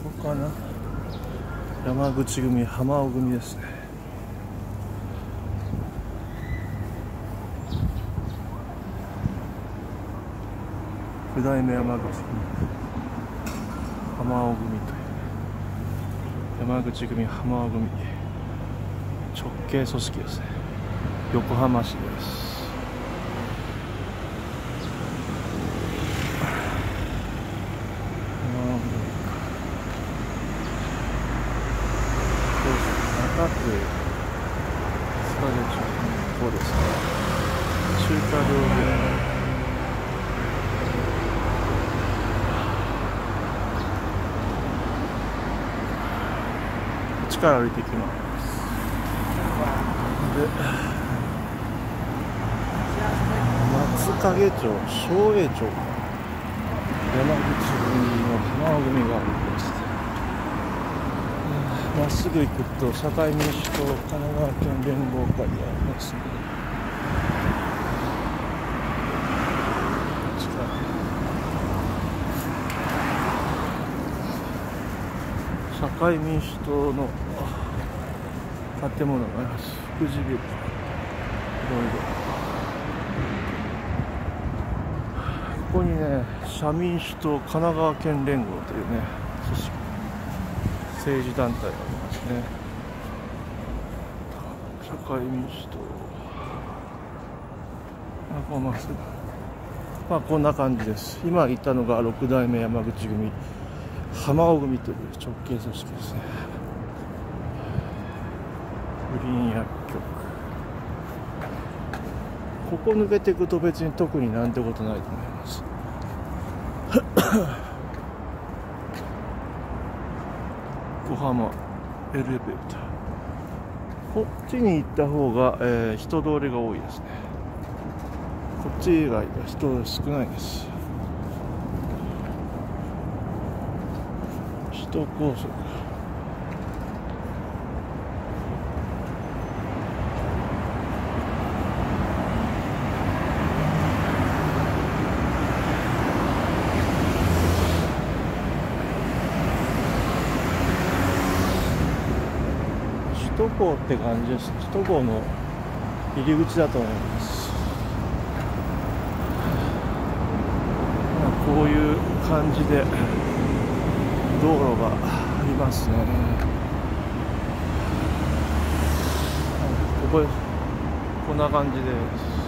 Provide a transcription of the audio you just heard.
こかな、山口組浜尾組ですね。九代目山口組浜尾組という山口組浜尾組直系組織ですね。横浜市です。中区へ塚出町こうですね。中華料理屋、こっちから歩いていきます。で、松影町、松栄町、山口組の浜尾組があります。まっすぐ行くと社会民主党神奈川県連合会がありますね。社会民主党の建物があります。福祉ビル、いろいろここにね、社民主党神奈川県連合というね組織、政治団体がありますね。社会民主党、まあこんな感じです。今言ったのが6代目山口組浜尾組という直系組織ですね。グリーン薬局、ここ抜けていくと別に特になんてことないと思います。小浜エレベーター、こっちに行った方が、人通りが多いですね。こっち以外は人通り少ないです。首都高速、首都高って感じです。首都高の入り口だと思います。こういう感じで道路がありますね。こんな感じです。